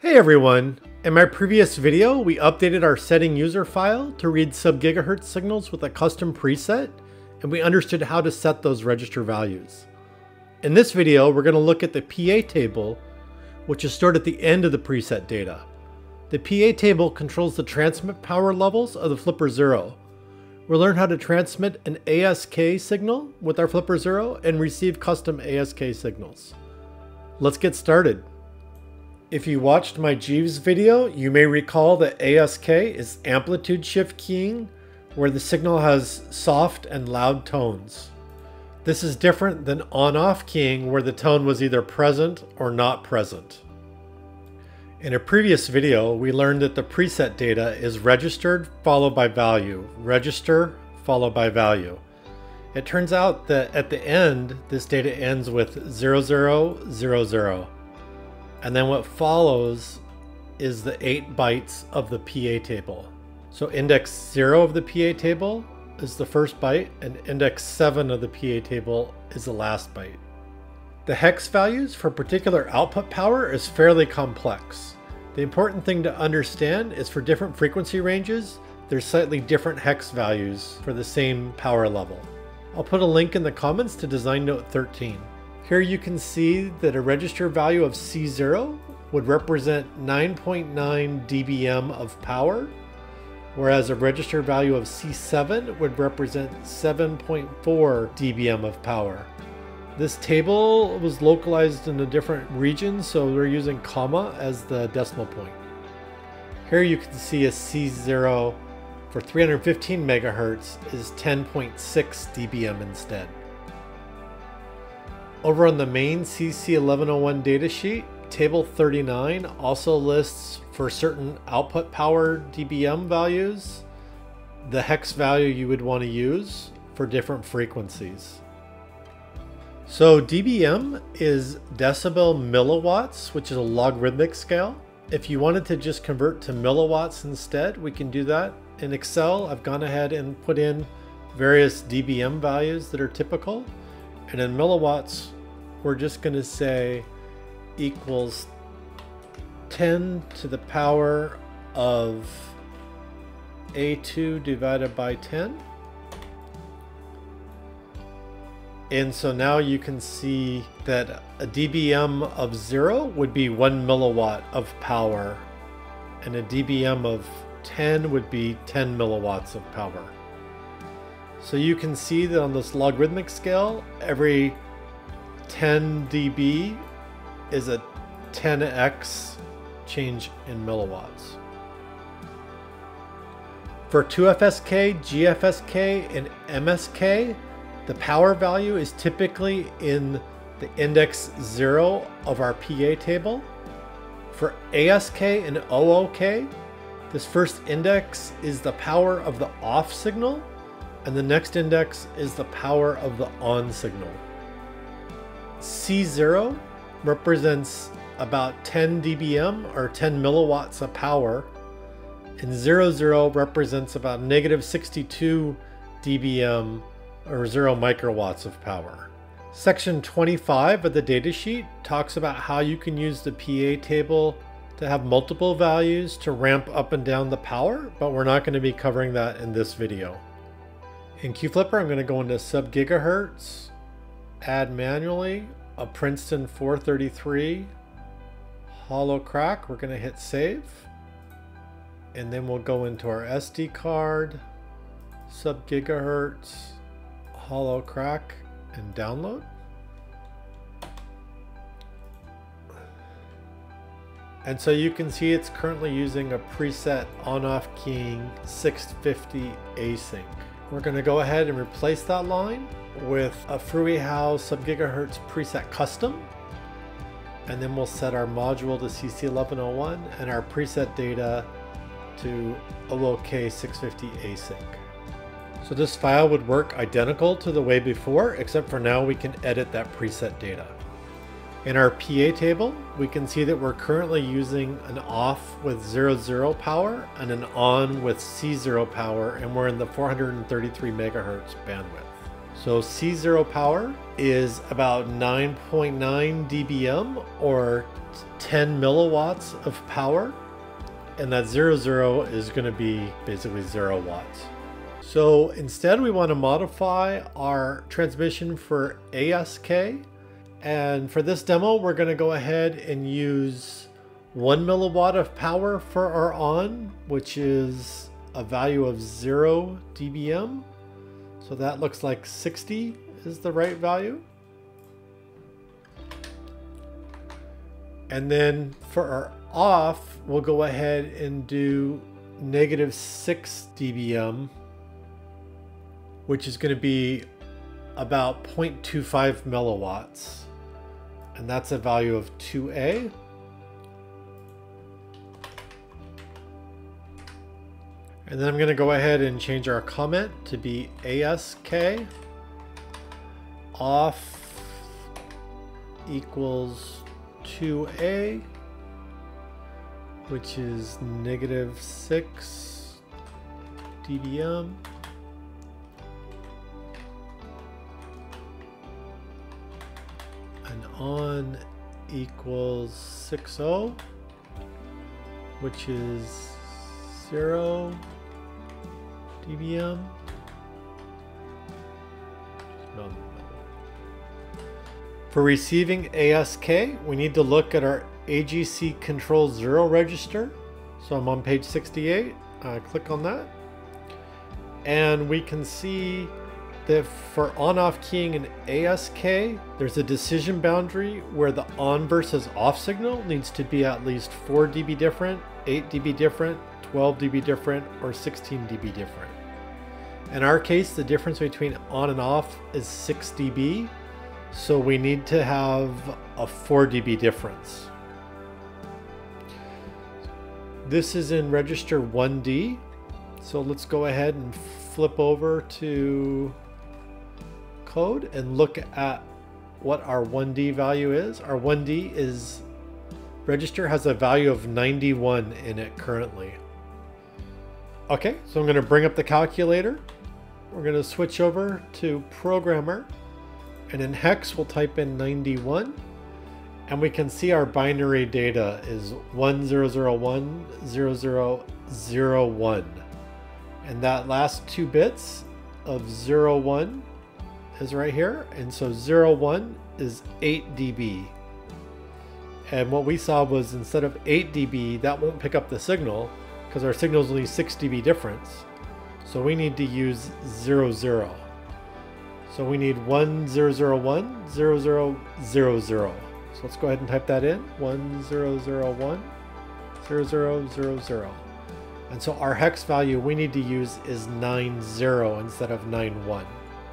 Hey everyone! In my previous video, we updated our setting user file to read sub-gigahertz signals with a custom preset, and we understood how to set those register values. In this video, we're going to look at the PA table, which is stored at the end of the preset data. The PA table controls the transmit power levels of the Flipper Zero. We'll learn how to transmit an ASK signal with our Flipper Zero and receive custom ASK signals. Let's get started. If you watched my Jeeves video, you may recall that ASK is amplitude shift keying, where the signal has soft and loud tones. This is different than on-off keying, where the tone was either present or not present. In a previous video, we learned that the preset data is registered followed by value, register followed by value. It turns out that at the end, this data ends with 0000. And then what follows is the 8 bytes of the PA table. So index 0 of the PA table is the first byte, and index 7 of the PA table is the last byte. The hex values for particular output power is fairly complex. The important thing to understand is for different frequency ranges, there's slightly different hex values for the same power level. I'll put a link in the comments to design note 13. Here you can see that a register value of C0 would represent 9.9 dBm of power, whereas a register value of C7 would represent 7.4 dBm of power. This table was localized in a different region, so we're using comma as the decimal point. Here you can see a C0 for 315 MHz is 10.6 dBm instead. Over on the main CC1101 datasheet, table 39 also lists for certain output power dBm values the hex value you would want to use for different frequencies. So dBm is decibel milliwatts, which is a logarithmic scale. If you wanted to just convert to milliwatts instead, we can do that. In Excel, I've gone ahead and put in various dBm values that are typical. And in milliwatts, we're just going to say equals 10 to the power of A2 divided by 10. And so now you can see that a dBm of 0 would be 1 milliwatt of power, and a dBm of 10 would be 10 milliwatts of power. So you can see that on this logarithmic scale, every 10 dB is a 10x change in milliwatts. For 2FSK, GFSK, and MSK, the power value is typically in the index 0 of our PA table. For ASK and OOK, this first index is the power of the off signal, and the next index is the power of the on signal. C0 represents about 10 dBm or 10 milliwatts of power, and 00 represents about negative 62 dBm or 0 microwatts of power. Section 25 of the datasheet talks about how you can use the PA table to have multiple values to ramp up and down the power, but we're not going to be covering that in this video. In QFlipper, I'm going to go into sub-gigahertz, add manually a Princeton 433 hollow crack. We're going to hit save, and then we'll go into our SD card, sub-gigahertz, hollow crack, and download. And so you can see it's currently using a preset on-off keying 650 async. We're going to go ahead and replace that line with a FruiHow sub-gigahertz preset custom, and then we'll set our module to CC1101 and our preset data to OOK 650 async. So this file would work identical to the way before, except for now we can edit that preset data. In our PA table, we can see that we're currently using an off with 00 power and an on with C0 power, and we're in the 433 megahertz bandwidth. So C0 power is about 9.9 dBm or 10 milliwatts of power. And that 00 is going to be basically 0 watts. So instead we want to modify our transmission for ASK. And for this demo, we're going to go ahead and use 1 milliwatt of power for our on, which is a value of 0 dBm. So that looks like 60 is the right value. And then for our off, we'll go ahead and do -6 dBm, which is going to be about 0.25 milliwatts. And that's a value of 2A. And then I'm going to go ahead and change our comment to be ASK off equals 2A, which is -6 dBm. And on equals 60, which is 0 dBm. For receiving ASK, we need to look at our AGC control 0 register. So I'm on page 68. Click on that. And we can see that for on-off keying in ASK, there's a decision boundary where the on versus off signal needs to be at least 4 dB different, 8 dB different, 12 dB different, or 16 dB different. In our case, the difference between on and off is 6 dB, so we need to have a 4 dB difference. This is in register 1D, so let's go ahead and flip over to code and look at what our 1D value is. Our 1D is register has a value of 91 in it currently. Okay, so I'm going to bring up the calculator. We're going to switch over to programmer, and in hex we'll type in 91, and we can see our binary data is 10010001, and that last 2 bits of 01 is right here, and so 01 is 8 dB. And what we saw was instead of 8 dB, that won't pick up the signal because our signal is only 6 dB difference. So we need to use 00. So we need 1001 0000. So let's go ahead and type that in, 1001 0000. And so our hex value we need to use is 90 instead of 91.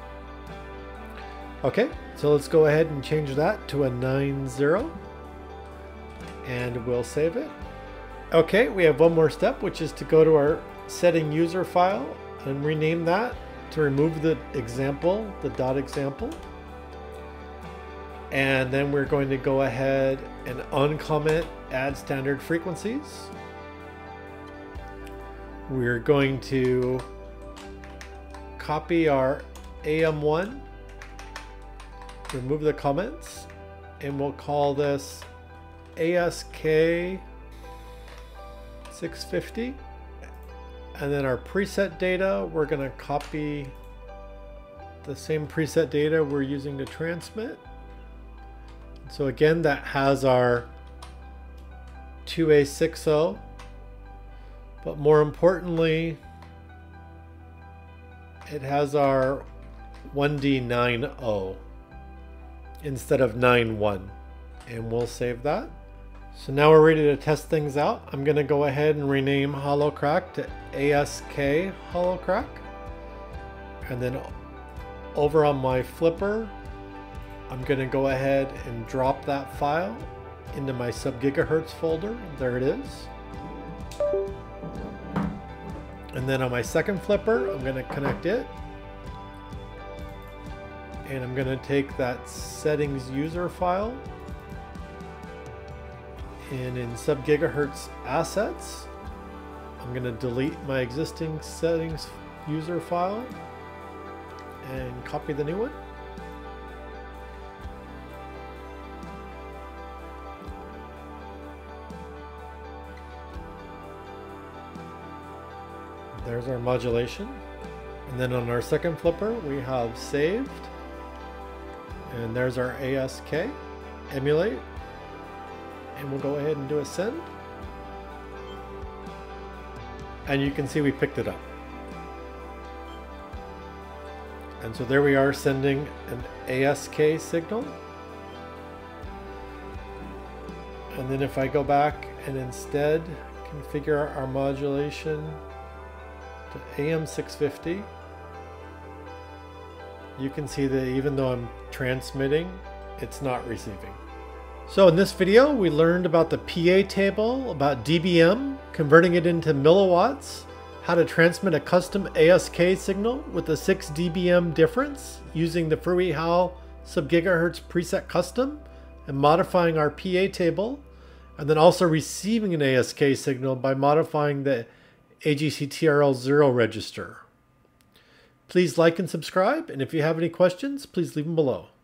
Okay, so let's go ahead and change that to a 90, and we'll save it. Okay, we have one more step, which is to go to our setting user file and rename that to remove the example, the dot example. And then we're going to go ahead and uncomment add standard frequencies. We're going to copy our AM1, remove the comments, and we'll call this ASK 650. And then our preset data, we're going to copy the same preset data we're using to transmit. So again, that has our 2A60, but more importantly, it has our 1D90 instead of 91, and we'll save that. So now we're ready to test things out. I'm going to go ahead and rename HoloCrack to ASK HoloCrack. And then over on my flipper, I'm going to go ahead and drop that file into my sub-gigahertz folder. There it is. And then on my second flipper, I'm going to connect it. And I'm going to take that settings user file. And in sub-gigahertz assets, I'm going to delete my existing settings user file. and copy the new one. There's our modulation. And then on our second flipper, we have saved. And there's our ASK, emulate. And we'll go ahead and do a send. And you can see we picked it up. And so there we are sending an ASK signal. And then if I go back and instead configure our modulation to AM650, you can see that even though I'm transmitting, it's not receiving. So in this video, we learned about the PA table, about dBm, converting it into milliwatts, how to transmit a custom ASK signal with a 6 dBm difference using the FruiHAL sub-gigahertz preset custom, and modifying our PA table, and then also receiving an ASK signal by modifying the AGC TRL0 register. Please like and subscribe, and if you have any questions, please leave them below.